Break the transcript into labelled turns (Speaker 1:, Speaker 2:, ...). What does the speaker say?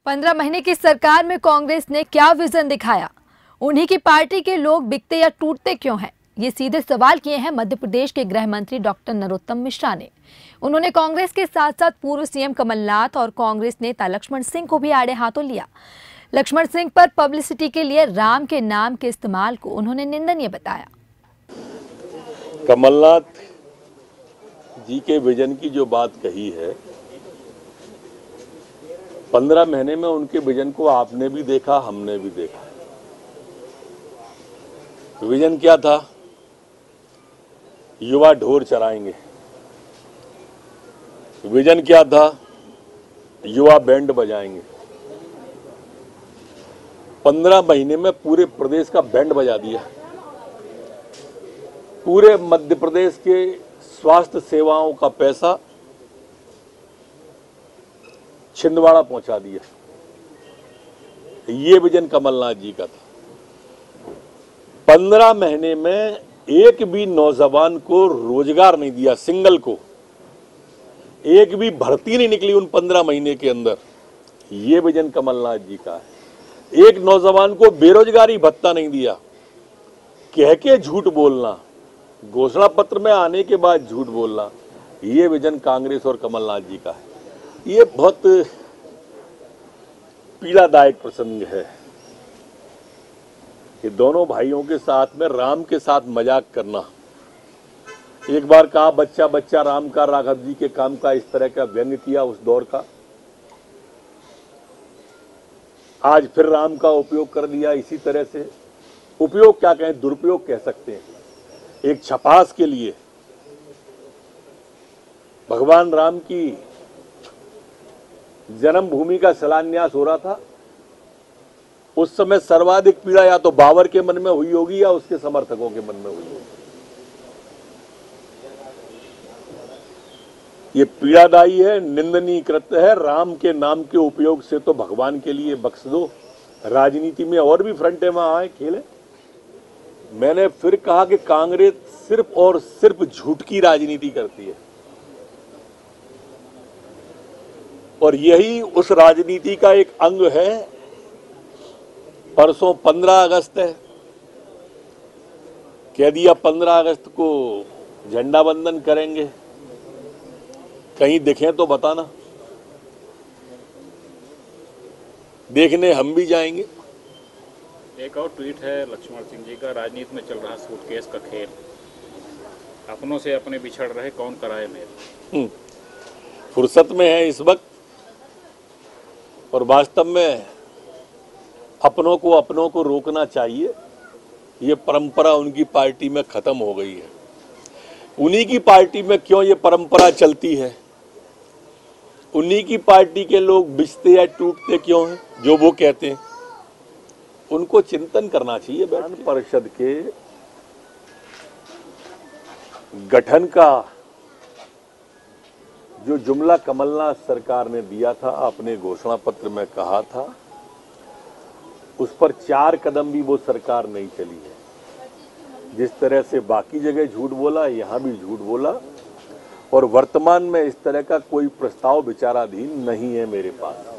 Speaker 1: 15 महीने की सरकार में कांग्रेस ने क्या विजन दिखाया? उन्हीं की पार्टी के लोग बिकते या टूटते क्यों हैं? ये सीधे सवाल किए हैं मध्य प्रदेश के गृह मंत्री डॉक्टर नरोत्तम मिश्रा ने। उन्होंने कांग्रेस के साथ साथ पूर्व सीएम कमलनाथ और कांग्रेस नेता लक्ष्मण सिंह को भी आड़े हाथों लिया। लक्ष्मण सिंह पर पब्लिसिटी के लिए राम के नाम के इस्तेमाल को उन्होंने निंदनीय बताया।
Speaker 2: कमलनाथ जी के विजन की जो बात कही है, 15 महीने में उनके विजन को आपने भी देखा, हमने भी देखा। विजन क्या था? युवा ढोर चराएंगे। विजन क्या था? युवा बैंड बजाएंगे। 15 महीने में पूरे प्रदेश का बैंड बजा दिया। पूरे मध्य प्रदेश के स्वास्थ्य सेवाओं का पैसा छिंदवाड़ा पहुंचा दिया। ये विजन कमलनाथ जी का था। 15 महीने में एक भी नौजवान को रोजगार नहीं दिया, सिंगल को एक भी भर्ती नहीं निकली उन 15 महीने के अंदर। ये विजन कमलनाथ जी का है। एक नौजवान को बेरोजगारी भत्ता नहीं दिया। कह के झूठ बोलना, घोषणा पत्र में आने के बाद झूठ बोलना, ये विजन कांग्रेस और कमलनाथ जी का है। ये बहुत पीड़ादायक प्रसंग है कि दोनों भाइयों के साथ में राम के साथ मजाक करना। एक बार कहा बच्चा बच्चा राम का, राघव जी के काम का, इस तरह का व्यंग्य किया उस दौर का। आज फिर राम का उपयोग कर लिया इसी तरह से। उपयोग क्या कहें, दुरुपयोग कह सकते हैं। एक छपास के लिए भगवान राम की जन्मभूमि का शिलान्यास हो रहा था। उस समय सर्वाधिक पीड़ा या तो बाबर के मन में हुई होगी या उसके समर्थकों के मन में हुई होगी। ये पीड़ादायी है, निंदनीय कृत्य है। राम के नाम के उपयोग से तो भगवान के लिए बख्श दो। राजनीति में और भी फ्रंटे में आए खेले। मैंने फिर कहा कि कांग्रेस सिर्फ और सिर्फ झूठ की राजनीति करती है और यही उस राजनीति का एक अंग है। परसों 15 अगस्त है, कह दिया 15 अगस्त को झंडा वंदन करेंगे। कहीं दिखे तो बताना, देखने हम भी जाएंगे।
Speaker 3: एक और ट्वीट है लक्ष्मण सिंह जी का, राजनीति में चल रहा सूटकेस का खेल, अपनों से अपने बिछड़ रहे कौन कराए मेल।
Speaker 2: फुर्सत में है इस वक्त और वास्तव में अपनों को रोकना चाहिए। ये परंपरा उनकी पार्टी में खत्म हो गई है। उन्हीं की पार्टी में क्यों ये परंपरा चलती है? उन्हीं की पार्टी के लोग बिछते या टूटते क्यों हैं, जो वो कहते हैं। उनको चिंतन करना चाहिए। विधान परिषद के गठन का जो जुमला कमलनाथ सरकार ने दिया था, अपने घोषणा पत्र में कहा था, उस पर 4 कदम भी वो सरकार नहीं चली है। जिस तरह से बाकी जगह झूठ बोला, यहां भी झूठ बोला और वर्तमान में इस तरह का कोई प्रस्ताव विचाराधीन नहीं है मेरे पास।